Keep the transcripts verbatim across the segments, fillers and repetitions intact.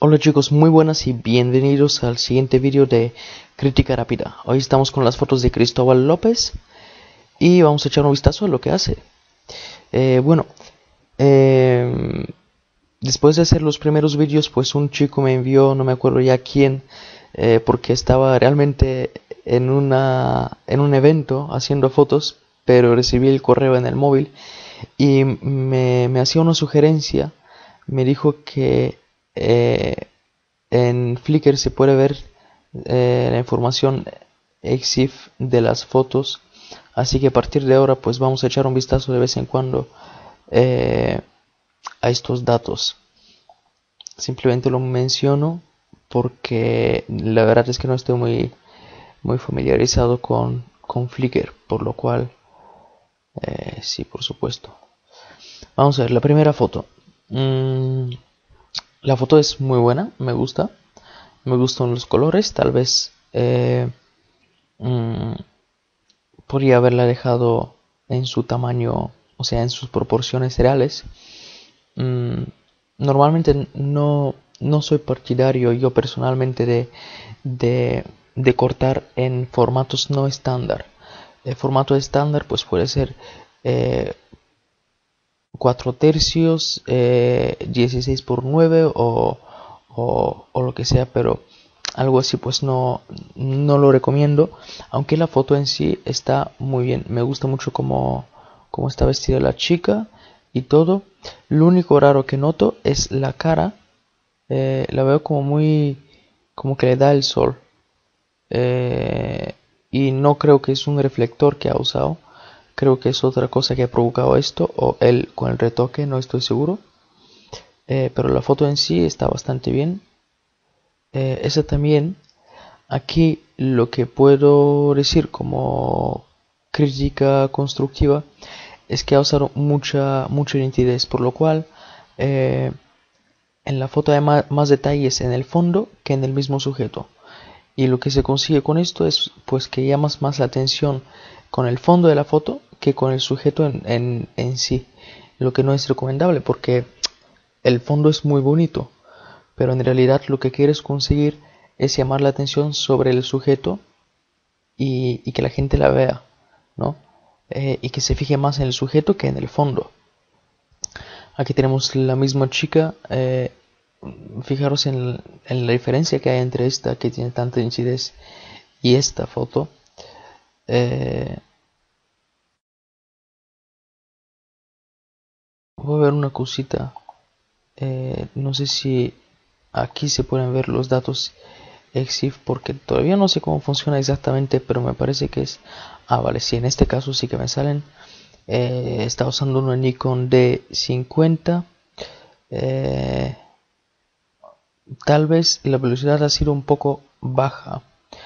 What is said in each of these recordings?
Hola chicos, muy buenas y bienvenidos al siguiente vídeo de Crítica Rápida. Hoy estamos con las fotos de Cristóbal López y vamos a echar un vistazo a lo que hace. Eh, bueno, eh, después de hacer los primeros vídeos, pues un chico me envió, no me acuerdo ya quién, eh, porque estaba realmente en, una, en un evento haciendo fotos, pero recibí el correo en el móvil y me, me hacía una sugerencia. Me dijo que eh, en Flickr se puede ver eh, la información EXIF de las fotos, así que a partir de ahora pues vamos a echar un vistazo de vez en cuando eh, a estos datos. Simplemente lo menciono porque la verdad es que no estoy muy, muy familiarizado con, con Flickr, por lo cual eh, sí, por supuesto. Vamos a ver la primera foto. Mm, la foto es muy buena, me gusta. Me gustan los colores, tal vez eh, mmm, podría haberla dejado en su tamaño, o sea, en sus proporciones reales. Mm, normalmente no, no soy partidario yo personalmente de, de, de cortar en formatos no estándar. El formato estándar pues puede ser eh, cuatro tercios, eh, dieciséis por nueve o, o, o lo que sea, pero algo así pues no, no lo recomiendo, aunque la foto en sí está muy bien. Me gusta mucho cómo, cómo está vestida la chica y todo. Lo único raro que noto es la cara. Eh, la veo como muy, como que le da el sol, eh, y no creo que es un reflector que ha usado. Creo que es otra cosa que ha provocado esto, o él con el retoque, no estoy seguro. Eh, pero la foto en sí está bastante bien. Eh, esa también. Aquí lo que puedo decir como crítica constructiva es que ha usado mucha, mucha nitidez, por lo cual eh, en la foto hay más, más detalles en el fondo que en el mismo sujeto. Y lo que se consigue con esto es pues que llamas más la atención con el fondo de la foto que con el sujeto en, en, en sí. Lo que no es recomendable porque el fondo es muy bonito, pero en realidad lo que quieres conseguir es llamar la atención sobre el sujeto y, y que la gente la vea, ¿no? Eh, y que se fije más en el sujeto que en el fondo. Aquí tenemos la misma chica. Eh, fijaros en, en la diferencia que hay entre esta, que tiene tanta nitidez, y esta foto. Eh, voy a ver una cosita. Eh, no sé si aquí se pueden ver los datos EXIF porque todavía no sé cómo funciona exactamente, pero me parece que es... Ah, vale, sí, en este caso sí que me salen. Eh, está usando una Nikon D cincuenta. Eh, tal vez la velocidad ha sido un poco baja,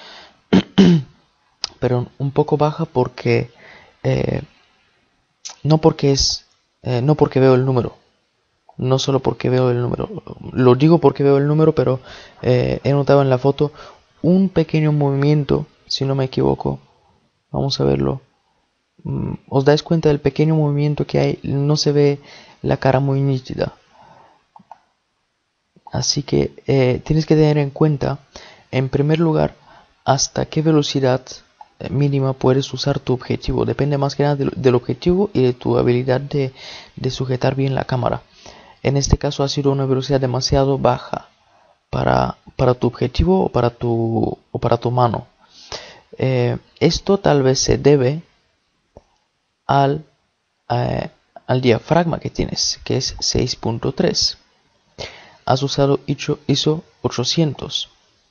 pero un poco baja porque eh, no porque es eh, no porque veo el número, no solo porque veo el número, lo digo porque veo el número, pero eh, he notado en la foto un pequeño movimiento, si no me equivoco. Vamos a verlo. Mm, os dais cuenta del pequeño movimiento que hay, no se ve la cara muy nítida. Así que eh, tienes que tener en cuenta, en primer lugar, hasta qué velocidad eh, mínima puedes usar tu objetivo. Depende más que nada del, del objetivo y de tu habilidad de, de sujetar bien la cámara. En este caso ha sido una velocidad demasiado baja para, para tu objetivo o para tu, o para tu mano. Eh, esto tal vez se debe al, eh, al diafragma que tienes, que es seis punto tres. Has usado ISO ochocientos.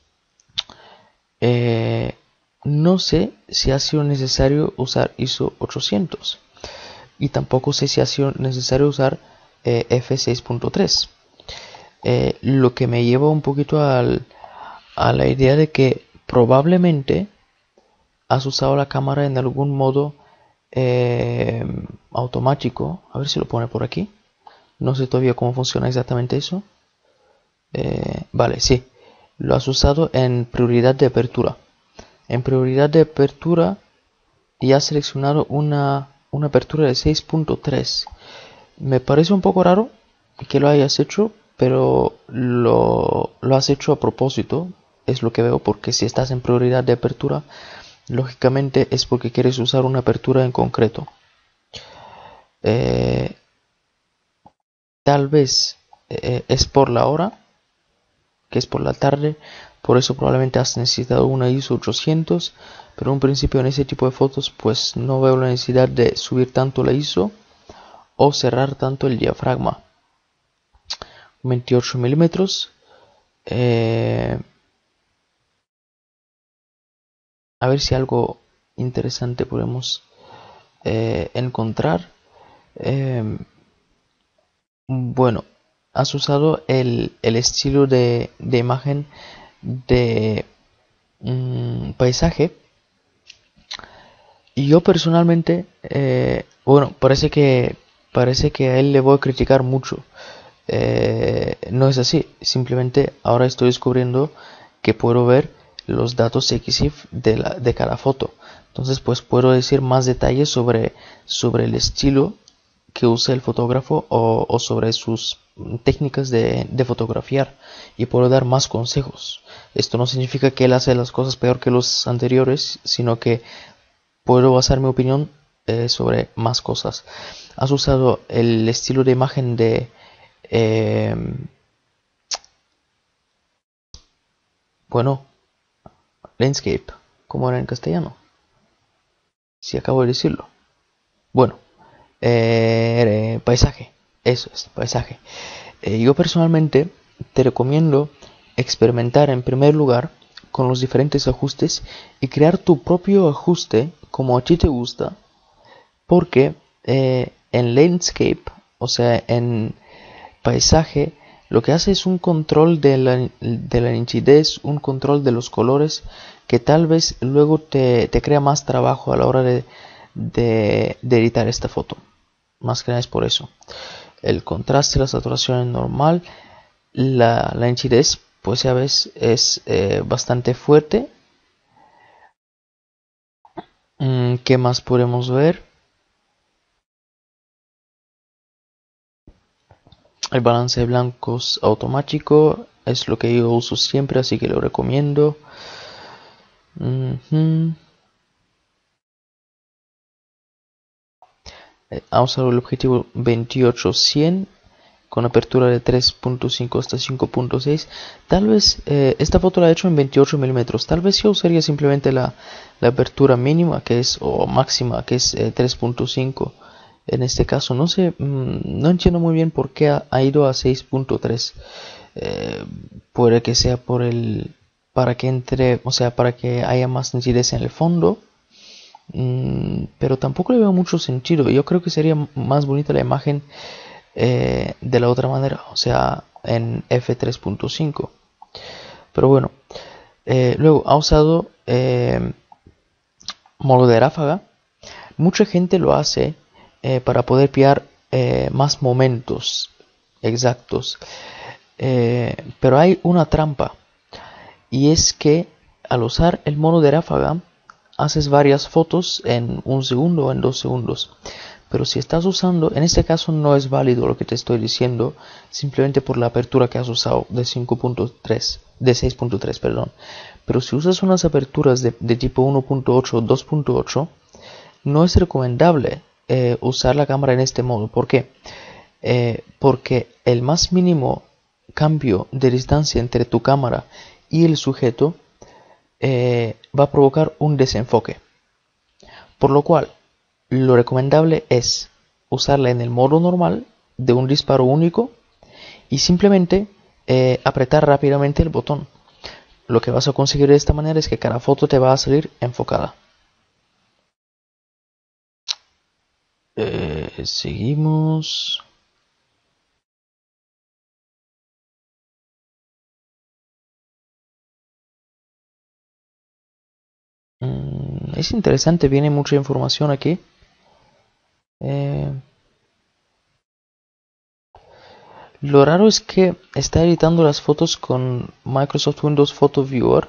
Eh, no sé si ha sido necesario usar ISO ochocientos. Y tampoco sé si ha sido necesario usar eh, F seis punto tres. Eh, lo que me lleva un poquito al, a la idea de que probablemente has usado la cámara en algún modo eh, automático. A ver si lo pone por aquí. No sé todavía cómo funciona exactamente eso. Eh, vale, sí. Lo has usado en prioridad de apertura. En prioridad de apertura y has seleccionado una, una apertura de seis punto tres. Me parece un poco raro que lo hayas hecho, pero lo, lo has hecho a propósito, es lo que veo, porque si estás en prioridad de apertura, lógicamente es porque quieres usar una apertura en concreto. Eh, tal vez eh, es por la hora, que es por la tarde, por eso probablemente has necesitado una I S O ochocientos, pero en un principio en ese tipo de fotos pues no veo la necesidad de subir tanto la I S O o cerrar tanto el diafragma. veintiocho milímetros. Eh, a ver si algo interesante podemos eh, encontrar. Eh, bueno, has usado el, el estilo de, de imagen de mm, paisaje. Y yo personalmente, eh, bueno, parece que parece que a él le voy a criticar mucho. Eh, no es así, simplemente ahora estoy descubriendo que puedo ver los datos X I F de, la, de cada foto. Entonces pues puedo decir más detalles sobre, sobre el estilo que usa el fotógrafo o, o sobre sus técnicas de, de fotografiar, y puedo dar más consejos. Esto no significa que él hace las cosas peor que los anteriores, sino que puedo basar mi opinión eh, sobre más cosas. Has usado el estilo de imagen de eh, bueno, landscape, como era en castellano, si acabo de decirlo. Bueno, eh, paisaje, eso es, paisaje. Eh, yo personalmente te recomiendo experimentar en primer lugar con los diferentes ajustes y crear tu propio ajuste como a ti te gusta, porque eh, en landscape, o sea, en paisaje, lo que hace es un control de la, de la nitidez, un control de los colores, que tal vez luego te, te crea más trabajo a la hora de, de, de editar esta foto. Más que nada es por eso. El contraste, la saturación es normal. La, la nitidez, pues ya ves, es eh, bastante fuerte. Mm, ¿Qué más podemos ver? El balance de blancos automático es lo que yo uso siempre, así que lo recomiendo. Uh-huh. Eh, Vamos a usar el objetivo veintiocho cien con apertura de tres punto cinco hasta cinco punto seis. Tal vez eh, esta foto la he hecho en veintiocho milímetros. Tal vez yo usaría simplemente la, la apertura mínima, que es, o máxima, que es eh, tres punto cinco. En este caso no sé, mmm, no entiendo muy bien por qué ha, ha ido a seis punto tres. Eh, puede que sea por el, para que entre, o sea, para que haya más nitidez en el fondo. Mm, pero tampoco le veo mucho sentido. Yo creo que sería más bonita la imagen eh, de la otra manera, o sea, en efe tres punto cinco. Pero bueno, eh, luego ha usado eh, modo de ráfaga. Mucha gente lo hace eh, para poder pillar eh, más momentos exactos. Eh, pero hay una trampa, y es que al usar el modo de ráfaga haces varias fotos en un segundo o en dos segundos. Pero si estás usando, en este caso no es válido lo que te estoy diciendo, simplemente por la apertura que has usado de cinco punto tres, de seis punto tres, perdón. Pero si usas unas aperturas de, de tipo uno punto ocho o dos punto ocho, no es recomendable eh, usar la cámara en este modo. ¿Por qué? Eh, porque el más mínimo cambio de distancia entre tu cámara y el sujeto eh, va a provocar un desenfoque. Por lo cual, lo recomendable es usarla en el modo normal de un disparo único y simplemente eh, apretar rápidamente el botón. Lo que vas a conseguir de esta manera es que cada foto te va a salir enfocada. Eh, seguimos. Mm, es interesante, viene mucha información aquí. Eh, lo raro es que está editando las fotos con Microsoft Windows Photo Viewer.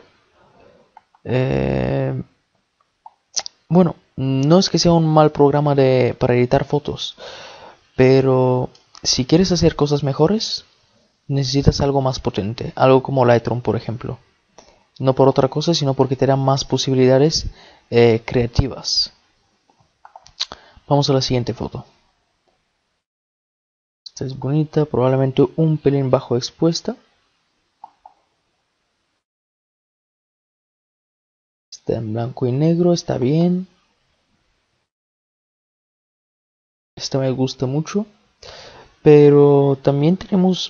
Eh, bueno, no es que sea un mal programa de, para editar fotos, pero si quieres hacer cosas mejores, necesitas algo más potente, algo como Lightroom, por ejemplo. No por otra cosa, sino porque te da más posibilidades eh, creativas. Vamos a la siguiente foto. Esta es bonita, probablemente un pelín bajo expuesta. Está en blanco y negro, está bien. Esta me gusta mucho. Pero también tenemos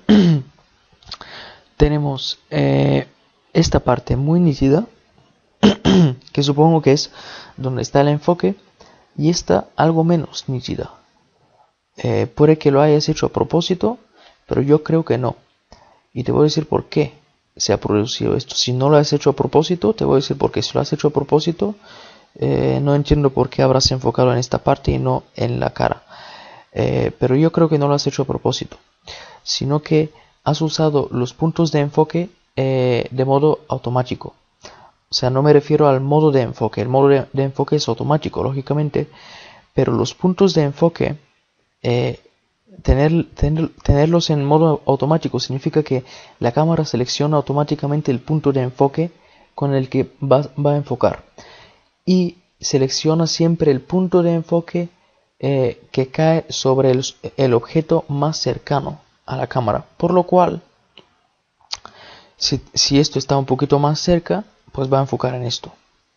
tenemos eh, esta parte muy nítida, que supongo que es donde está el enfoque, y esta algo menos nítida. Eh, puede que lo hayas hecho a propósito, pero yo creo que no. Y te voy a decir por qué se ha producido esto. Si no lo has hecho a propósito, te voy a decir por qué. Si lo has hecho a propósito, eh, no entiendo por qué habrás enfocado en esta parte y no en la cara. Eh, pero yo creo que no lo has hecho a propósito, sino que has usado los puntos de enfoque eh, de modo automático. O sea, no me refiero al modo de enfoque. El modo de, de enfoque es automático, lógicamente, pero los puntos de enfoque, eh, tener, tener, tenerlos en modo automático significa que la cámara selecciona automáticamente el punto de enfoque con el que va, va a enfocar, y selecciona siempre el punto de enfoque eh, que cae sobre el, el objeto más cercano a la cámara, por lo cual si, si esto está un poquito más cerca, pues va a enfocar en esto.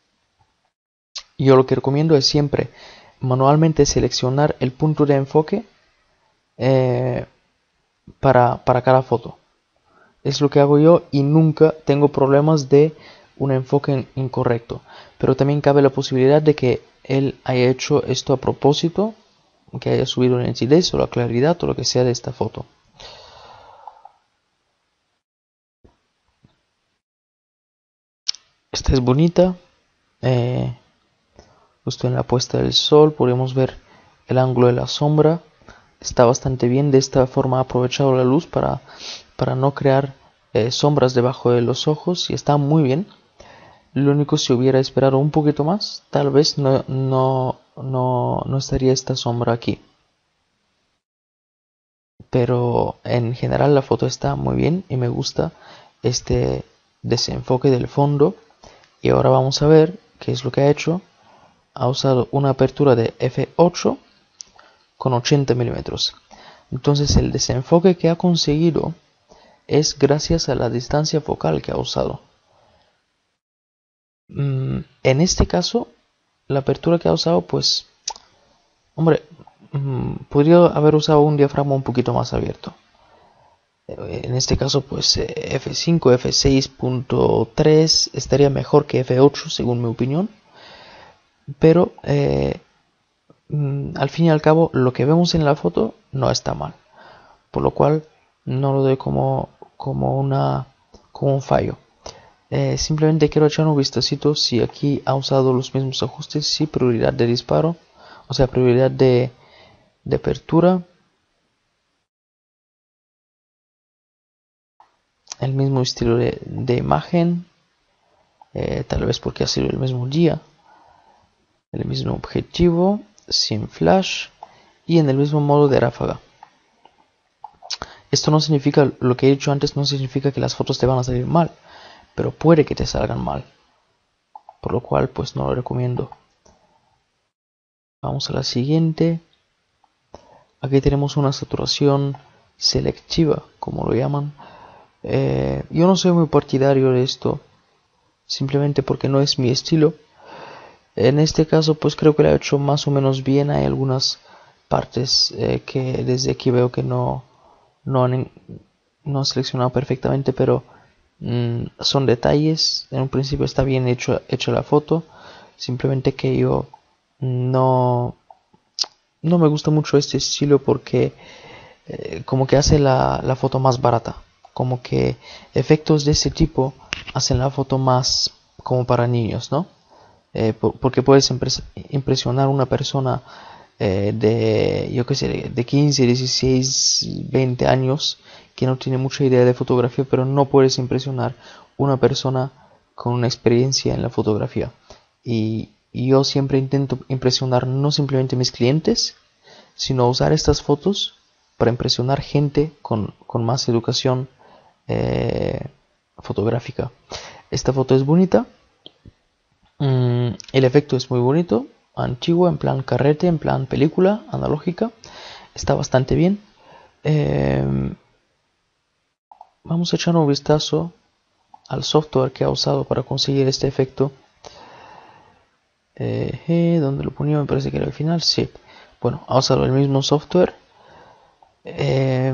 Yo lo que recomiendo es siempre manualmente seleccionar el punto de enfoque eh, para, para cada foto. Es lo que hago yo y nunca tengo problemas de un enfoque incorrecto. Pero también cabe la posibilidad de que él haya hecho esto a propósito, que haya subido la nitidez o la claridad o lo que sea de esta foto. Esta es bonita. Eh, justo en la puesta del sol podemos ver el ángulo de la sombra. Está bastante bien. De esta forma ha aprovechado la luz para, para no crear eh, sombras debajo de los ojos, y está muy bien. Lo único, si hubiera esperado un poquito más, tal vez no, no, no, no estaría esta sombra aquí. Pero en general la foto está muy bien y me gusta este desenfoque del fondo. Y ahora vamos a ver qué es lo que ha hecho. Ha usado una apertura de efe ocho con ochenta milímetros. Entonces el desenfoque que ha conseguido es gracias a la distancia focal que ha usado. Mm, en este caso, la apertura que ha usado, pues, hombre, mm, podría haber usado un diafragma un poquito más abierto. En este caso, pues efe cinco, efe seis punto tres estaría mejor que efe ocho, según mi opinión. Pero eh, mm, al fin y al cabo, lo que vemos en la foto no está mal, por lo cual no lo doy como, como, una, como un fallo. Eh, simplemente quiero echar un vistacito si aquí ha usado los mismos ajustes. Sí, prioridad de disparo, o sea, prioridad de, de apertura, el mismo estilo de, de imagen, eh, tal vez porque ha sido el mismo día, el mismo objetivo, sin flash y en el mismo modo de ráfaga. Esto no significa, lo que he dicho antes no significa que las fotos te van a salir mal, pero puede que te salgan mal, por lo cual pues no lo recomiendo. Vamos a la siguiente. Aquí tenemos una saturación selectiva, como lo llaman. Eh, yo no soy muy partidario de esto, simplemente porque no es mi estilo. En este caso pues creo que lo ha hecho más o menos bien. Hay algunas partes eh, que desde aquí veo que no, no, han, no han seleccionado perfectamente, pero mmm, son detalles. En un principio está bien hecho, hecho la foto, simplemente que yo no, no me gusta mucho este estilo porque eh, como que hace la, la foto más barata. Como que efectos de este tipo hacen la foto más como para niños, ¿no? Eh, por, porque puedes impres impresionar a una persona eh, de, yo qué sé, de quince, dieciséis, veinte años que no tiene mucha idea de fotografía, pero no puedes impresionar una persona con una experiencia en la fotografía. Y, y yo siempre intento impresionar no simplemente a mis clientes, sino usar estas fotos para impresionar gente con, con más educación eh, fotográfica. Esta foto es bonita, mm, el efecto es muy bonito, antiguo, en plan carrete, en plan película analógica, está bastante bien. Eh, vamos a echar un vistazo al software que ha usado para conseguir este efecto. Eh, eh, ¿Dónde lo ponía? Me parece que era al final. Sí. Bueno, ha usado el mismo software. Eh,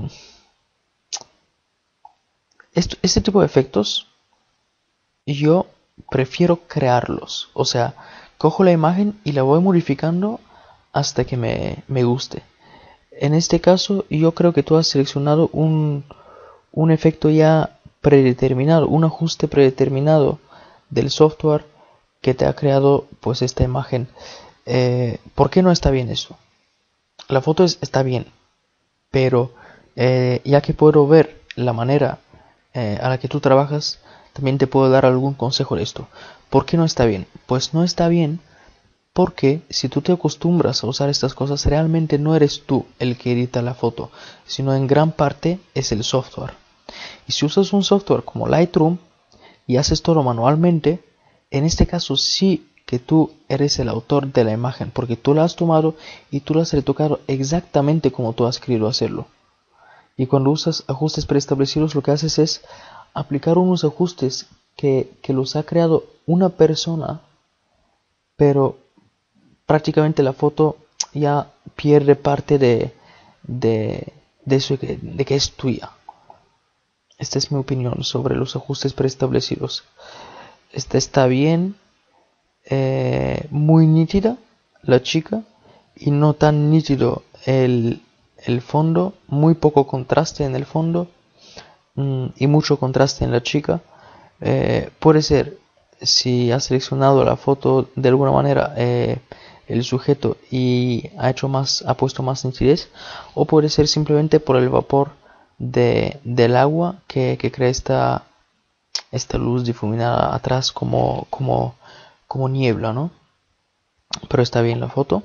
esto, este tipo de efectos yo prefiero crearlos. O sea, cojo la imagen y la voy modificando hasta que me, me guste. En este caso, yo creo que tú has seleccionado un, un efecto ya predeterminado, un ajuste predeterminado del software que te ha creado pues esta imagen. Eh, ¿Por qué no está bien eso? La foto es, está bien, pero eh, ya que puedo ver la manera eh, a la que tú trabajas, también te puedo dar algún consejo de esto. ¿Por qué no está bien? Pues no está bien porque si tú te acostumbras a usar estas cosas, realmente no eres tú el que edita la foto, sino en gran parte es el software. Y si usas un software como Lightroom y haces todo manualmente, en este caso sí que tú eres el autor de la imagen, porque tú la has tomado y tú la has retocado exactamente como tú has querido hacerlo. Y cuando usas ajustes preestablecidos, lo que haces es aplicar unos ajustes que, que los ha creado una persona, pero prácticamente la foto ya pierde parte de, de, de eso que, de que es tuya. Esta es mi opinión sobre los ajustes preestablecidos. Esta está bien, eh, muy nítida la chica y no tan nítido el, el fondo, muy poco contraste en el fondo mmm, y mucho contraste en la chica. Eh, puede ser, si has seleccionado la foto de alguna manera, eh, el sujeto y ha hecho más, ha puesto más nitidez, o puede ser simplemente por el vapor de, del agua que, que crea esta, esta luz difuminada atrás como, como, como niebla, ¿no? Pero está bien la foto.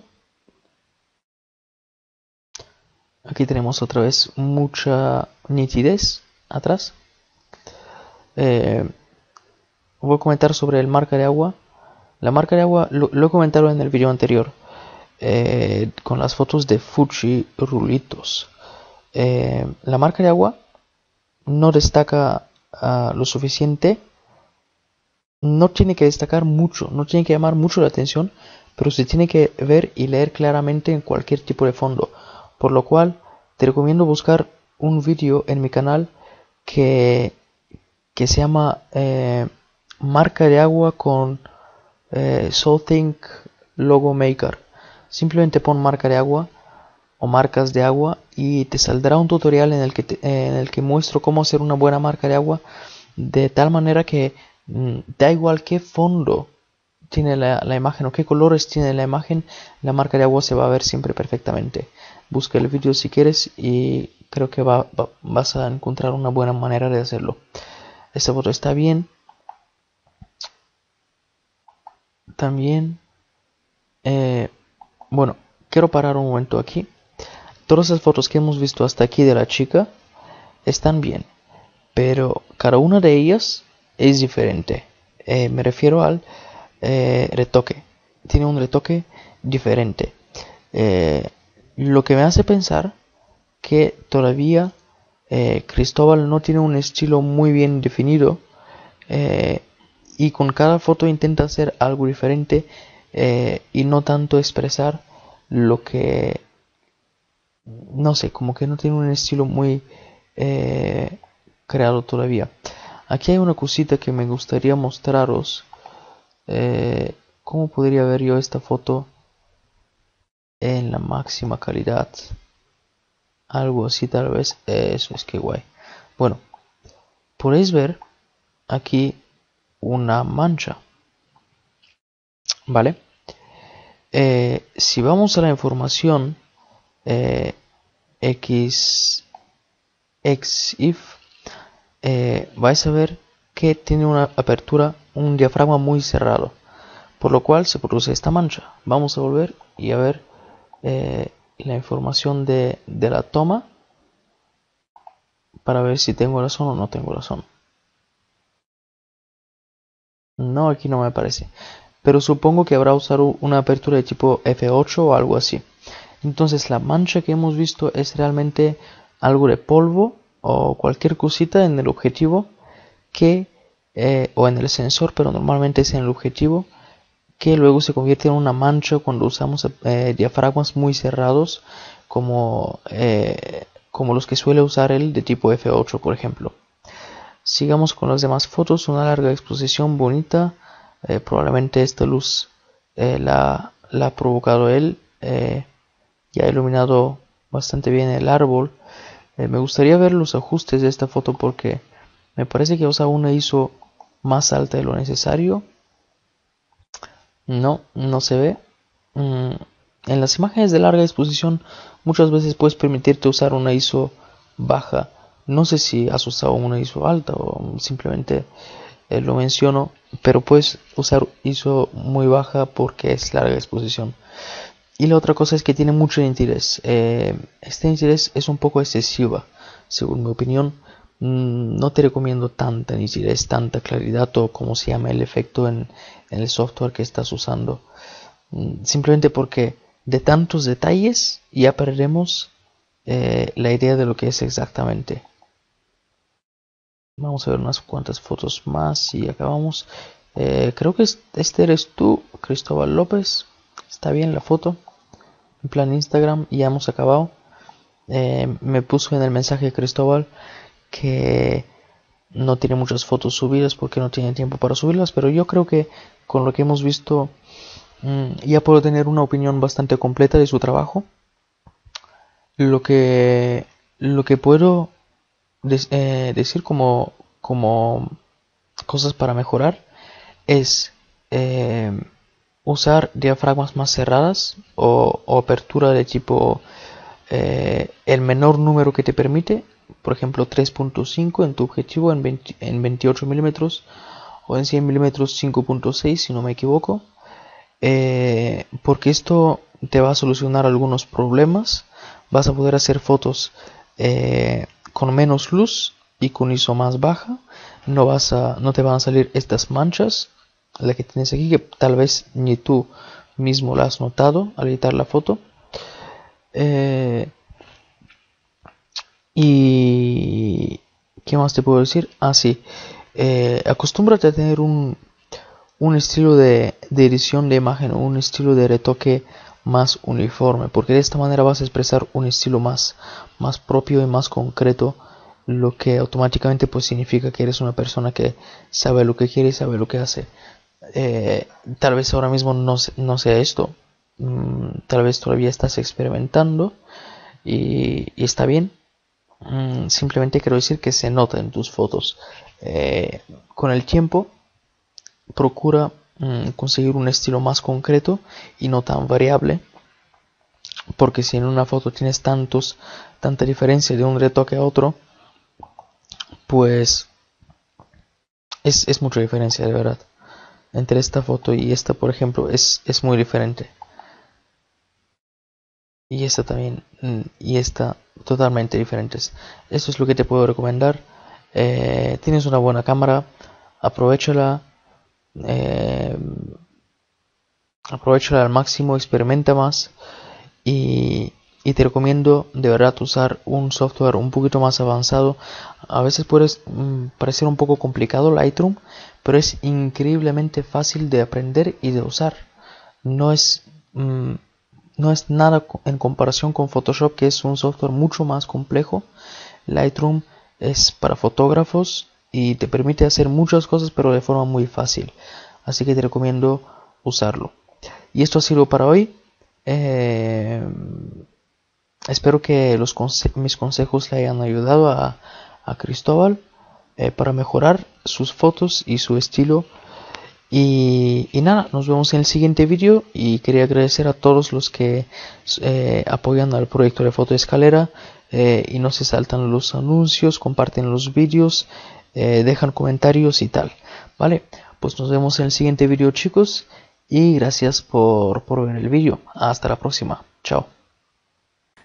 Aquí tenemos otra vez mucha nitidez atrás. Eh, voy a comentar sobre el marca de agua. La marca de agua lo, lo he comentado en el video anterior, eh, con las fotos de Fuji Rulitos. Eh, la marca de agua no destaca uh, lo suficiente, no tiene que destacar mucho, no tiene que llamar mucho la atención, pero se tiene que ver y leer claramente en cualquier tipo de fondo. Por lo cual te recomiendo buscar un vídeo en mi canal que, que se llama eh, marca de agua con eh, SoulThink Logo Maker. Simplemente pon marca de agua o marcas de agua y te saldrá un tutorial en el que, te, en el que muestro cómo hacer una buena marca de agua de tal manera que mmm, da igual qué fondo tiene la, la imagen o qué colores tiene la imagen, la marca de agua se va a ver siempre perfectamente. Busca el vídeo si quieres y creo que va, va, vas a encontrar una buena manera de hacerlo. Esta foto está bien. También, eh, bueno, quiero parar un momento aquí. Todas las fotos que hemos visto hasta aquí de la chica están bien, pero cada una de ellas es diferente. Eh, me refiero al eh, retoque. Tiene un retoque diferente. Eh, lo que me hace pensar que todavía eh, Cristóbal no tiene un estilo muy bien definido eh, y con cada foto intenta hacer algo diferente eh, y no tanto expresar lo que, no sé, como que no tiene un estilo muy eh, creado todavía. Aquí hay una cosita que me gustaría mostraros. Eh, ¿Cómo podría ver yo esta foto en la máxima calidad? Algo así tal vez. Eso es que guay. Bueno, podéis ver aquí una mancha. ¿Vale? Eh, si vamos a la información eh, X, Xif, eh, vais a ver que tiene una apertura, un diafragma muy cerrado, por lo cual se produce esta mancha. Vamos a volver y a ver eh, la información de, de la toma para ver si tengo razón o no tengo razón. No, aquí no me aparece. Pero supongo que habrá usado una apertura de tipo F ocho o algo así. Entonces la mancha que hemos visto es realmente algo de polvo o cualquier cosita en el objetivo que eh, o en el sensor, pero normalmente es en el objetivo, que luego se convierte en una mancha cuando usamos eh, diafragmas muy cerrados como, eh, como los que suele usar el de tipo F ocho, por ejemplo. Sigamos con las demás fotos. Una larga exposición bonita. Eh, probablemente esta luz eh, la, la ha provocado él. Eh, y ha iluminado bastante bien el árbol. Eh, me gustaría ver los ajustes de esta foto porque me parece que usa una I S O más alta de lo necesario. No, no se ve. Mm, en las imágenes de larga exposición muchas veces puedes permitirte usar una I S O baja. No sé si has usado una I S O alta o simplemente eh, lo menciono, pero puedes usar I S O muy baja porque es larga exposición. Y la otra cosa es que tiene mucho nitidez. Eh, esta nitidez es un poco excesiva, según mi opinión. Mm, no te recomiendo tanta nitidez, tanta claridad o como se llama el efecto en, en el software que estás usando. Mm, simplemente porque de tantos detalles ya perdemos eh, la idea de lo que es exactamente. Vamos a ver unas cuantas fotos más y acabamos. Eh, creo que este eres tú, Cristóbal López. Está bien la foto. En plan Instagram, y ya hemos acabado. Eh, me puso en el mensaje de Cristóbal que no tiene muchas fotos subidas porque no tiene tiempo para subirlas, pero yo creo que con lo que hemos visto mmm, ya puedo tener una opinión bastante completa de su trabajo. Lo que, lo que puedo des, eh, decir como, como cosas para mejorar es eh, usar diafragmas más cerradas o, o apertura de tipo eh, el menor número que te permite, por ejemplo tres punto cinco en tu objetivo en, veinte, en veintiocho milímetros o en cien milímetros cinco punto seis si no me equivoco, eh, porque esto te va a solucionar algunos problemas. Vas a poder hacer fotos eh, con menos luz y con I S O más baja. No, vas a, no te van a salir estas manchas, la que tienes aquí, que tal vez ni tú mismo la has notado al editar la foto. Eh, y ¿qué más te puedo decir? Ah, sí. Eh, acostúmbrate a tener un, un estilo de, de edición de imagen o un estilo de retoque más uniforme, porque de esta manera vas a expresar un estilo más, más propio y más concreto, lo que automáticamente pues significa que eres una persona que sabe lo que quiere y sabe lo que hace. Eh, tal vez ahora mismo no, no sea esto, mm, tal vez todavía estás experimentando y, y está bien. Mm, simplemente quiero decir que se nota en tus fotos. Eh, con el tiempo procura mm, conseguir un estilo más concreto y no tan variable, porque si en una foto tienes tantos tanta diferencia de un retoque a otro, pues es, es mucha diferencia de verdad. Entre esta foto y esta, por ejemplo, es, es muy diferente. Y esta también, y esta totalmente diferentes. Esto es lo que te puedo recomendar. Eh, tienes una buena cámara, aprovechala, eh, aprovechala al máximo, experimenta más y, y te recomiendo de verdad usar un software un poquito más avanzado. A veces puede mm, parecer un poco complicado Lightroom, pero es increíblemente fácil de aprender y de usar. No es mm, no es nada en comparación con Photoshop, que es un software mucho más complejo. Lightroom es para fotógrafos y te permite hacer muchas cosas, pero de forma muy fácil. Así que te recomiendo usarlo. Y esto ha sido para hoy. Eh, espero que los conse mis consejos le hayan ayudado a, a Cristóbal eh, para mejorar sus fotos y su estilo. Y, y nada, nos vemos en el siguiente vídeo y quería agradecer a todos los que eh, apoyan al proyecto de Fotoescalera eh, y no se saltan los anuncios, comparten los vídeos, eh, dejan comentarios y tal. Vale, pues nos vemos en el siguiente vídeo, chicos, y gracias por, por ver el vídeo. Hasta la próxima. Chao.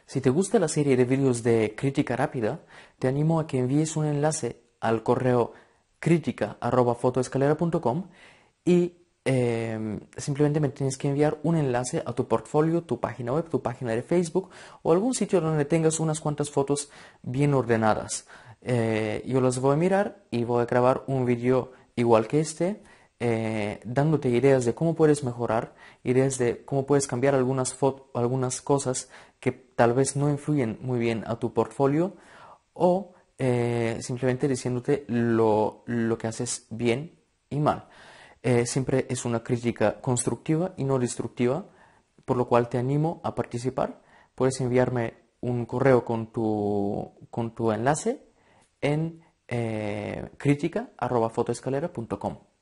Si te gusta la serie de vídeos de crítica rápida, te animo a que envíes un enlace al correo crítica arroba fotoescalera punto com y eh, simplemente me tienes que enviar un enlace a tu portfolio, tu página web, tu página de Facebook o algún sitio donde tengas unas cuantas fotos bien ordenadas. Eh, yo las voy a mirar y voy a grabar un vídeo igual que este, eh, dándote ideas de cómo puedes mejorar, ideas de cómo puedes cambiar algunas, algunas cosas que tal vez no influyen muy bien a tu portfolio, o eh, simplemente diciéndote lo, lo que haces bien y mal. Eh, siempre es una crítica constructiva y no destructiva, por lo cual te animo a participar. Puedes enviarme un correo con tu, con tu enlace en eh, crítica arroba fotoescalera punto com.